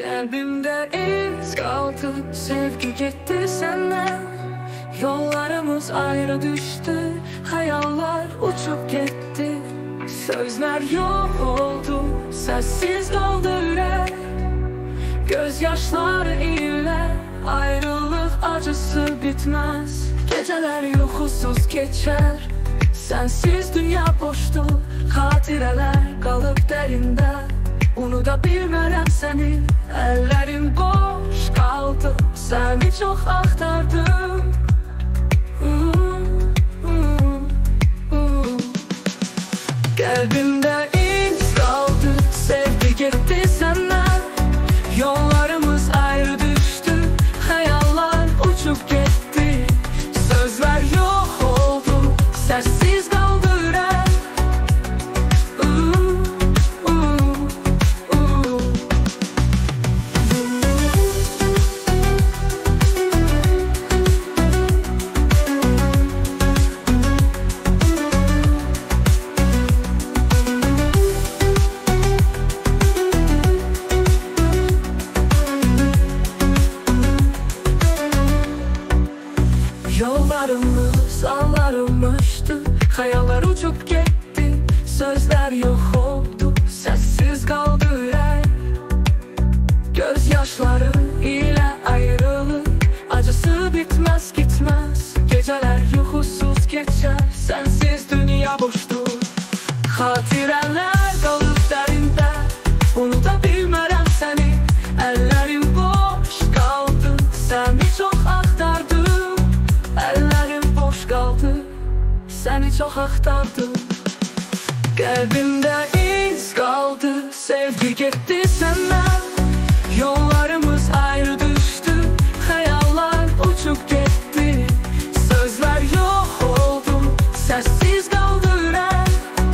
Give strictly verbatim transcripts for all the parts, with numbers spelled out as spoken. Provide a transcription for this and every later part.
Kalbimde iz kaldı, sevgi gitti senden. Yollarımız ayrı düştü, hayaller uçup gitti. Sözler yok oldu, sessiz kaldı yürek. Gözyaşları ile ayrılık acısı bitmez. Geceler uykusuz geçer, sensiz dünya boştu. Hatireler kalıp derinde, unutabilmem seni. Ellerim boş kaldı, seni çok aktardım. Kalbimde iz kaldı, sevgi gitti senden. Yollarımız ayrı düştü, hayaller uçup gitti. Sözler yok oldu, sessiz kaldı yürek. Yollarımız ağlarmıştı, hayaller uçup gitti. Sözler yok oldu, sessiz kaldı yürek. Gözyaşları ile ayrılık acısı bitmez gitmez. Geceler uykusuz geçer, sensiz dünya boştur. Hatireler kalıp derinde, unutabilmem seni. Ellerim boş kaldı, seni çok aktardım. Ellerim boş kaldı, seni çok aktardım. Kalbimde iz kaldı, sevgi gitti senden. Yollarımız ayrı düştü, hayaller uçup gitti. Sözler yok oldu, sessiz kaldı yürek.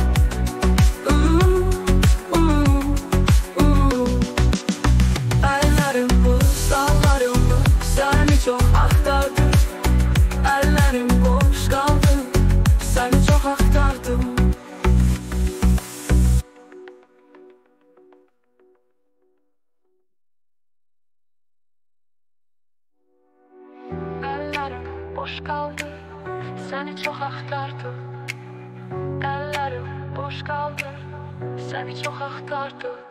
Ellerimiz, dağlarımız seni çok aktardı. Ellerim boş kaldı, seni çok aktardım. Ellerim boş kaldı, seni çok aktardım. Ellerim boş kaldı, seni çok aktardım.